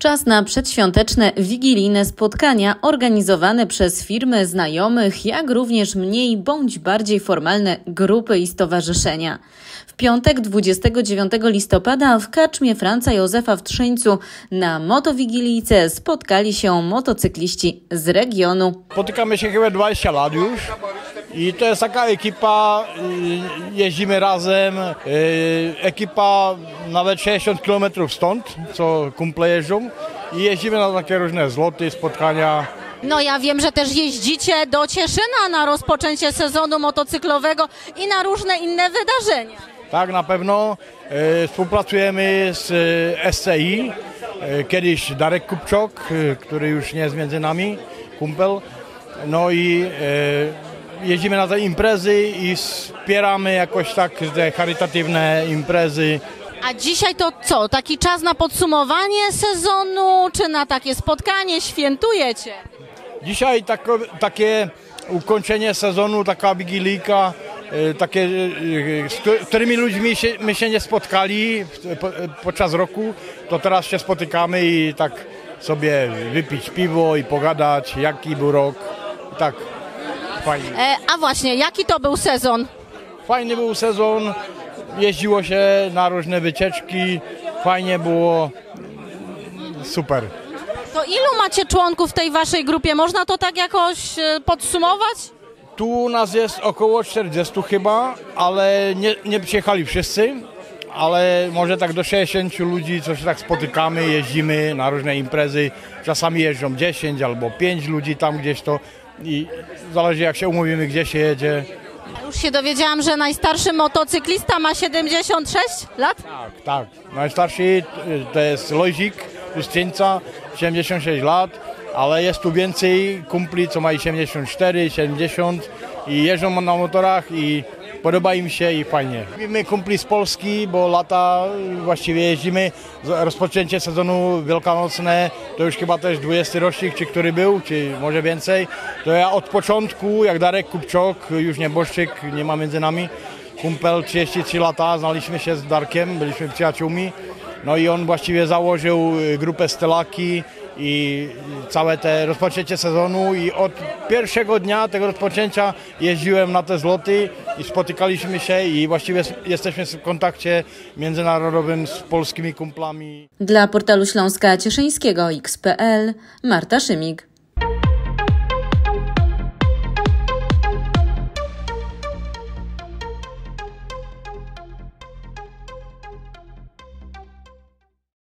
Czas na przedświąteczne, wigilijne spotkania organizowane przez firmy znajomych, jak również mniej bądź bardziej formalne grupy i stowarzyszenia. W piątek 29 listopada w karczmie Franza Józefa w Trzyńcu na motowigilijce spotkali się motocykliści z regionu. Spotykamy się chyba 20 lat już i to jest taka ekipa, jeździmy razem, ekipa nawet 60 km stąd, co kumple jeżdżą i jeździmy na takie różne zloty, spotkania. No ja wiem, że też jeździcie do Cieszyna na rozpoczęcie sezonu motocyklowego i na różne inne wydarzenia. Tak, na pewno. Współpracujemy z SCI, kiedyś Darek Kupczok, który już nie jest między nami, kumpel. No i jeździmy na te imprezy i wspieramy jakoś tak te charytatywne imprezy. A dzisiaj to co? Taki czas na podsumowanie sezonu, czy na takie spotkanie? Świętujecie? Dzisiaj takie ukończenie sezonu, taka wigilijka, takie, z którymi ludźmi my się nie spotkali podczas roku, to teraz się spotykamy i tak sobie wypić piwo i pogadać, jaki był rok. Tak, fajnie. A właśnie, jaki to był sezon? Fajny był sezon, jeździło się na różne wycieczki, fajnie było, super. To ilu macie członków w tej waszej grupie? Można to tak jakoś podsumować? Tu nas jest około 40 chyba, ale nie przyjechali wszyscy, ale może tak do 60 ludzi, co się tak spotykamy, jeździmy na różne imprezy. Czasami jeżdżą 10 albo 5 ludzi tam gdzieś to i zależy jak się umówimy, gdzie się jedzie. Już się dowiedziałam, że najstarszy motocyklista ma 76 lat? Tak. Najstarszy to jest Lojzik z Trzyńca, 76 lat. Ale jest tu więcej kumpli, co mają 74, 70 i jeżdżą na motorach i podoba im się i fajnie. My kumpli z Polski, bo lata właściwie jeździmy, rozpoczęcie sezonu wielkanocne, to już chyba też 20 rocznik, czy który był, czy może więcej. To ja od początku, jak Darek Kupczok, już nieboszczyk, nie ma między nami, kumpel 33 lata, znaliśmy się z Darkiem, byliśmy przyjaciółmi. No i on właściwie założył grupę Stelaki i całe te rozpoczęcie sezonu i od pierwszego dnia tego rozpoczęcia jeździłem na te zloty i spotykaliśmy się i właściwie jesteśmy w kontakcie międzynarodowym z polskimi kumplami. Dla portalu Śląska Cieszyńskiego X.pl Marta Szymik.